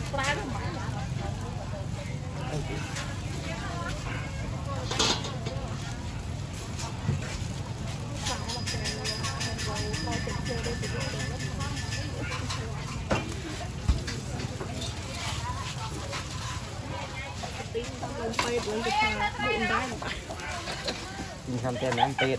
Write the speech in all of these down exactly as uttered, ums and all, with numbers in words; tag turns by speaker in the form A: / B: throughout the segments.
A: กินคำเตือนน้ำเป็ด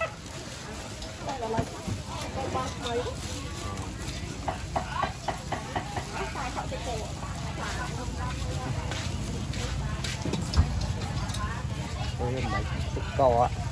A: tôi lên mấy cái cò á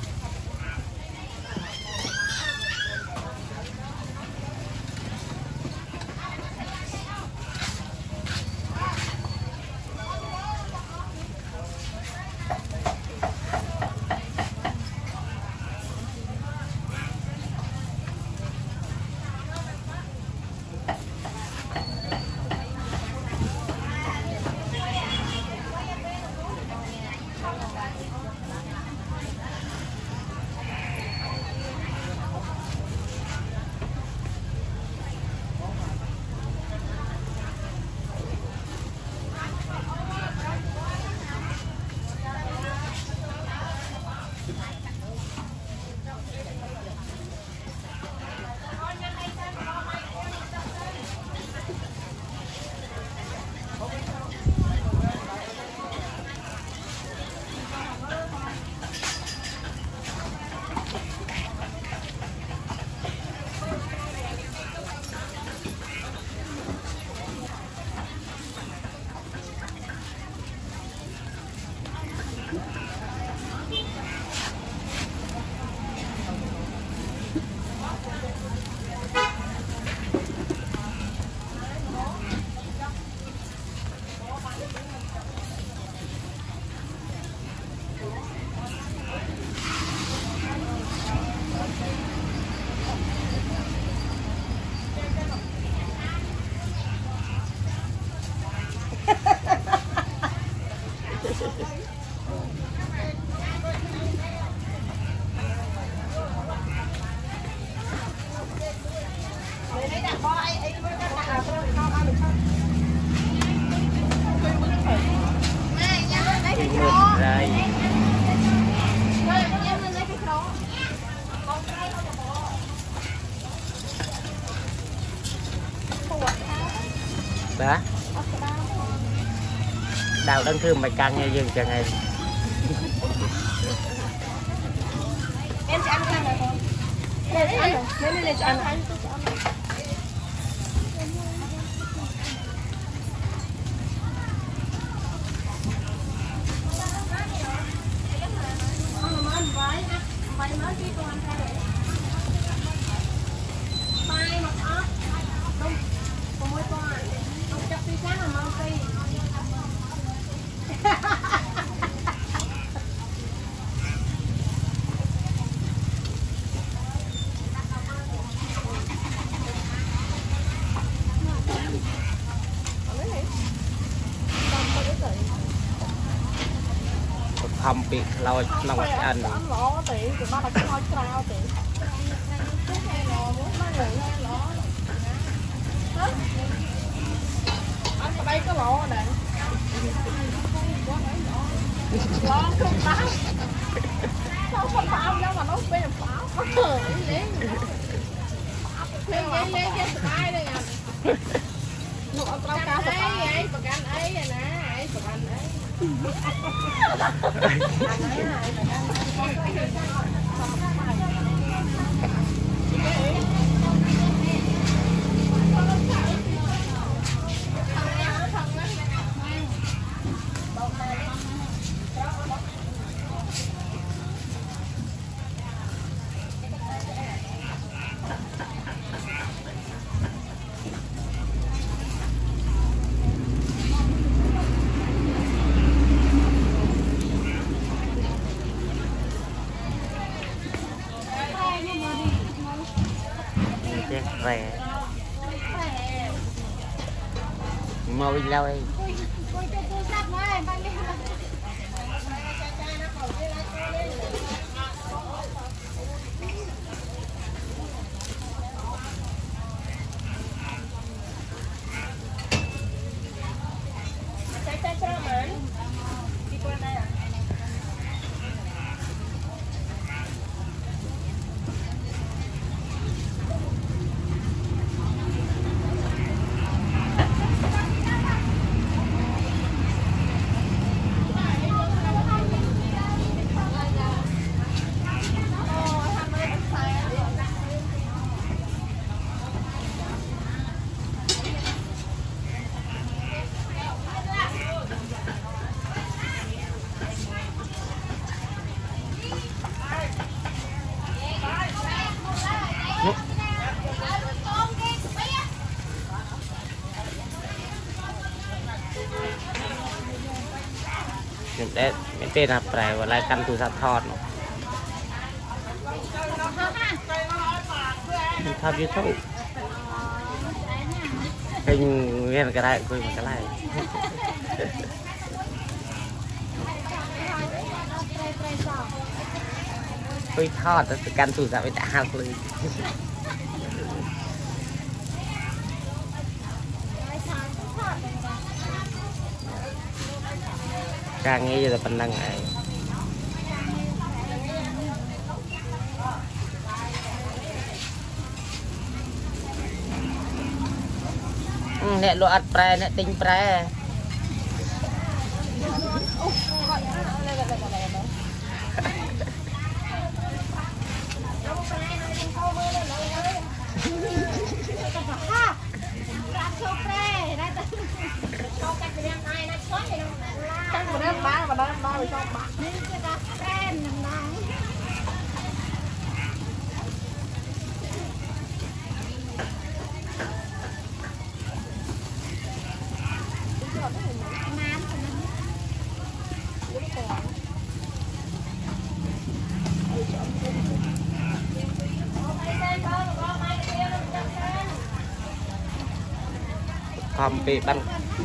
A: đó đào đang thương mày căng nghe dừng chẳng ngày
B: em sẽ ăn cái này không? Đây đấy ăn rồi, lấy lên này cho ăn rồi.
A: hầm bị lòi lòng ăn
B: ở đây có lỗ nè lỗ không táo không không táo đâu mà nó bên là pháo lên lên lên lên lên tay đây à nó ở trong cá ấy ấy bạc ăn ấy nè ấy bạc ăn ấy
A: về mau đi lâu đi mình để mình tên là phải và lại căn từ sát thọt mình thắp YouTube kênh nghe cái này coi cái này coi thọt từ căn từ sát với đã luôn càng nghe là phần năng này nè lo ăn pre nè tinh pre
B: bán mà nó nó cho bạn nên cái đó fan nằm nằm
A: không bị bắn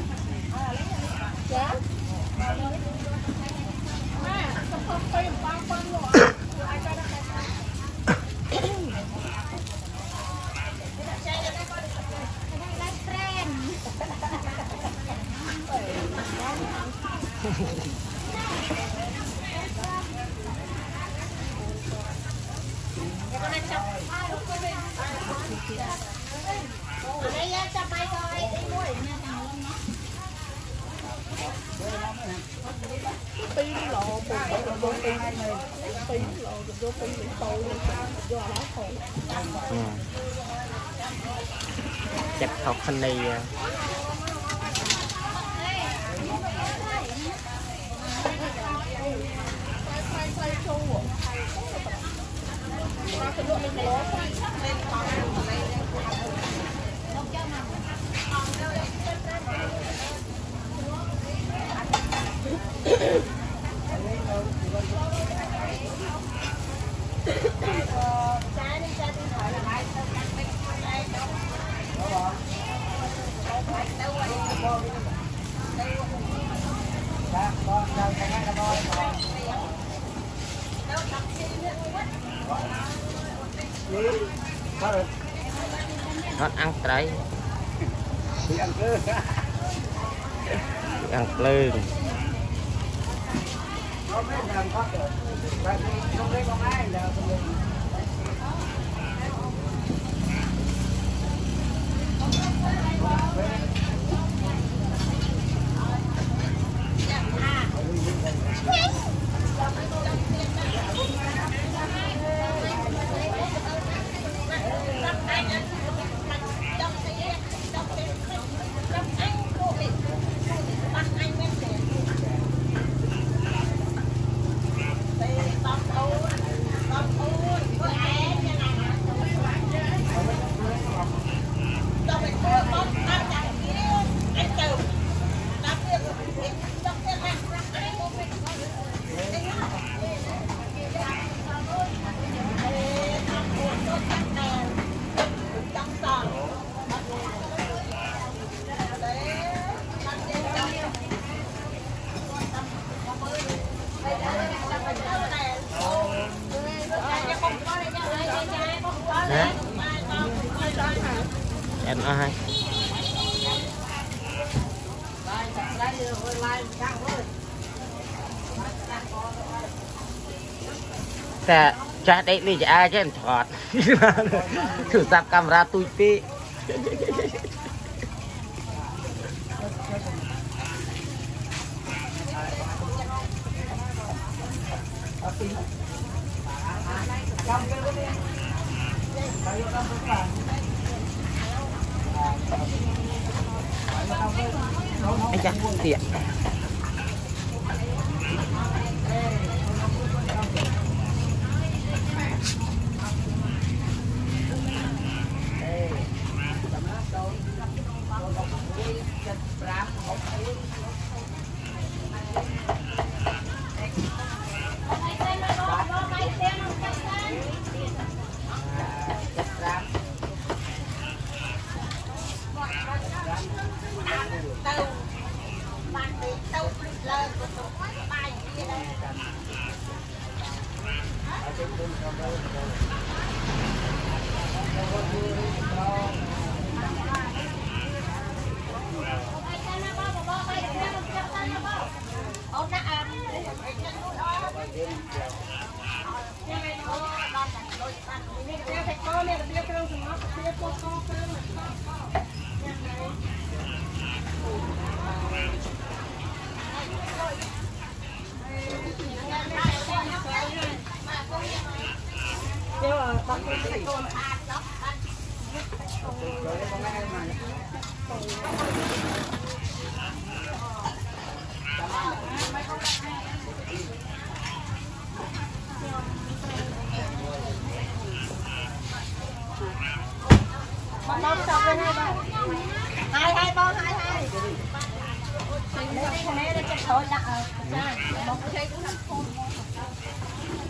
B: pin lò bột vô pin pin lò vô pin bị tôi vô lá khổ
A: chặt học phần này nó ăn trái ăn lương em aiแต่จะได้นี่จะอาเช่นถอดถือซับกำราตุยปีไอ้จ๊ะเสีย
B: Bong bong chọc lên hai bong. Hai hai bong hai hai. Lấy cái này để cho thôi đặt ở. Bong thấy cũng thành